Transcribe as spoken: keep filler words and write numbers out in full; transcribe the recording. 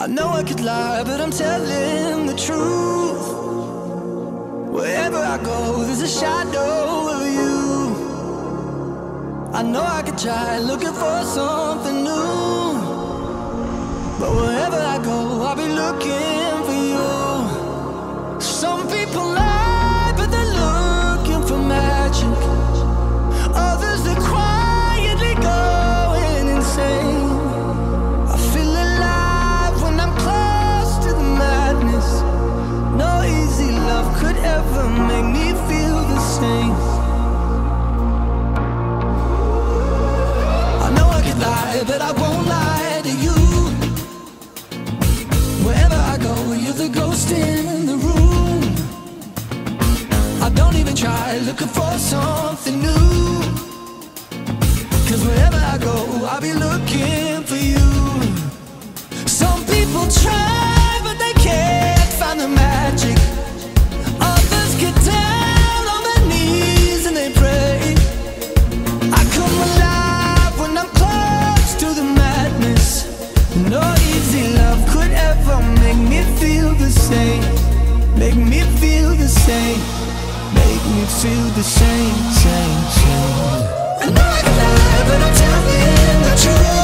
I know I could lie, but I'm telling the truth. Wherever I go, there's a shadow of you. I know I could try looking for something new, but wherever I go, I'll be looking for you. Some people lie, but they're looking for magic. Others, they're quietly going insane. I feel alive when I'm close to the madness. No easy love could ever make me feel the same. I know I could lie, but I won't lie to you. Wherever I go, you're the ghost in the room. I don't even try looking for something new, 'cause wherever I go, I'll be looking for you. Some people try, but they can't find the magic. Others get down on their knees and they pray. I come alive when I'm close to the madness. No easy love could ever make me feel the same. Make me feel the same. Make me feel the same, same, same. I know I can lie, but I'm telling the truth.